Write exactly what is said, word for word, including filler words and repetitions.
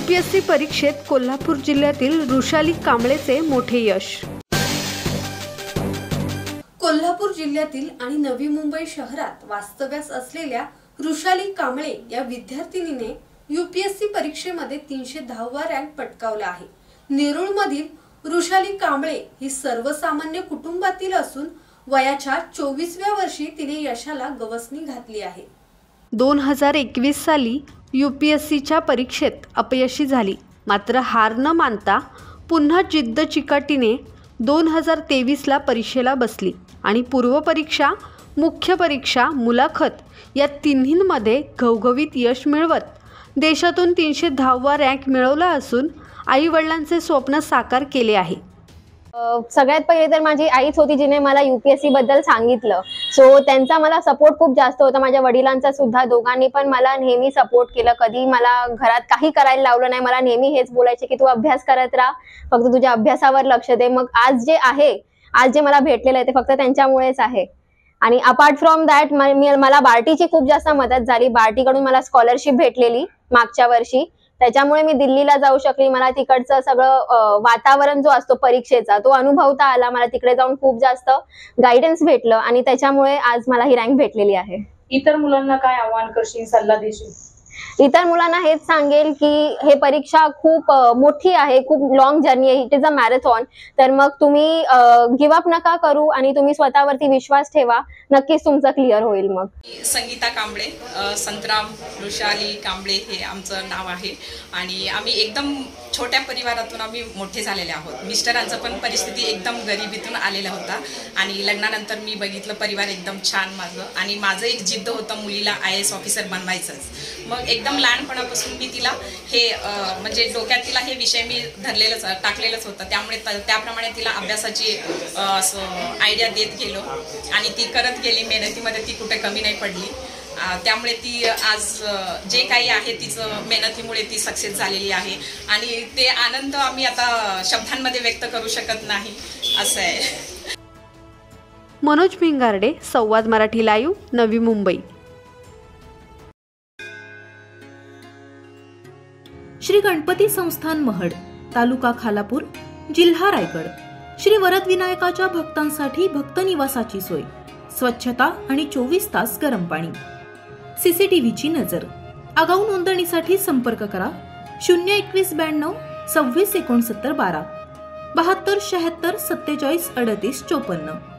UPSC परीक्षेत कोल्हापूर जिल्ह्यातील वृषाली कांबळेचे मोठे यश। कोल्हापूर जिल्ह्यातील आणि नवी मुंबई शहरात वास्तव्यास असलेल्या वृषाली कांबळे या विद्यार्थिनीने यूपीएससी परीक्षेमध्ये तीनशे दहावा रँक पटकावला आहे। नेरूळमधील वृषाली कांबळे ही सर्वसामान्य कुटुंबातील असून वयाच्या चोवीसव्या वर्षी तिने यशाला गवसणी घातली आहे। दोन हजार एकवीस साली यूपीएससीच्या परीक्षेत अपयशी झाली, मात्र हार न मानता पुन्हा जिद्द चिकाटीने दोन हजार तेवीसला परीक्षेला बसली आणि पूर्वपरीक्षा, मुख्य परीक्षा, मुलाखत या तिन्हींमध्ये घवघवीत यश मिळवत देशातून तीनशे दहावा रँक मिळवला असून आई वडिलांचे स्वप्न साकार केले आहे। सगळ्यात पहिले तर माझी आईच होती जिने मला यूपीएससी बद्दल सांगितलं। सो त्यांचा मला सपोर्ट खूप जास्त होता, माझ्या वडिलांचा सुद्धा। दोघांनी पण मला नेहमी सपोर्ट केलं, कधी मला घरात काही करायला लावलं नाही। मला नेहमी हेच बोलायचे की तू अभ्यास करत राहा, फक्त तुझ्या अभ्यासावर लक्ष दे। मग आज जे आहे, आज जे मला भेटलेलं आहे ते फक्त त्यांच्यामुळेच आहे। आणि अपार्ट फ्रॉम दॅट मला बार्टीची खूप जास्त मदत झाली। बार्टीकडून मला स्कॉलरशिप भेटलेली मागच्या वर्षी, त्याच्यामुळे मी दिल्लीला जाऊ शकली। मला तिकडचं सगळं वातावरण जो असतो परीक्षेचा तो अनुभवता आला। मला तिकडे जाऊन खूप जास्त गायडन्स भेटलं आणि त्याच्यामुळे आज मला ही रँक भेटलेली आहे। इतर मुलांना काय आव्हान करशील, सल्ला देशील? इतर मुलांना हेच सांगेल की हे परीक्षा खूप मोठी आहे, खूप लॉंग जर्नी आहे, इट इज अ मॅरेथॉन। तर मग तुम्ही गिव्ह अप नका करू आणि तुम्ही स्वतःवरती विश्वास ठेवा, नक्कीच तुमचं क्लिअर होईल। मग संगीता कांबळे, संतराम वृषाली कांबळे हे आमचं नाव आहे आणि आम्ही एकदम छोट्या परिवारातून आम्ही मोठे झालेले आहोत। मिस्टरांचं पण परिस्थिती एकदम गरिबीतून आलेला होता आणि लग्नानंतर मी बघितलं परिवार एकदम छान माझं, आणि माझं एक जिद्द होतं मुलीला आय ए एस ऑफिसर बनवायचंच। मग एकदम लहानपणापासून मी तिला हे म्हणजे डोक्यात तिला हे विषय मी धरलेलंच टाकलेलंच होतं, त्यामुळे त्याप्रमाणे तिला अभ्यासाची आयडिया देत गेलो आणि ती करत गेली। मेहनतीमध्ये ती कुठे कमी नाही पडली, त्यामुळे ती आज जे काही आहे तिचं मेहनतीमुळे ती सक्सेस झालेली आहे आणि ते आनंद आम्ही आता शब्दांमध्ये व्यक्त करू शकत नाही, असं आहे। मनोज भिंगारडे, संवाद मराठी लाईव्ह, नवी मुंबई। श्री गणपती संस्थान महड, तालुका खालापूर, जिल्हा रायगड। श्री वरद विनायकाच्या भक्तांसाठी भक्त निवासाची सोय, स्वच्छता आणि चोवीस तास गरम पाणी, सीसीटीव्हीची नजर। आगाऊ नोंदणीसाठी संपर्क करा शून्य एकवीस ब्याण्णव सव्वीस एकोणसत्तर बारा बहात्तर शहात्तर सत्तेचाळीस अडतीस चोपन्न।